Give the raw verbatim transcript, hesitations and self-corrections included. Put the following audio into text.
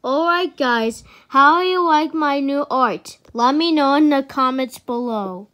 Alright guys, how you like my new art? Let me know in the comments below.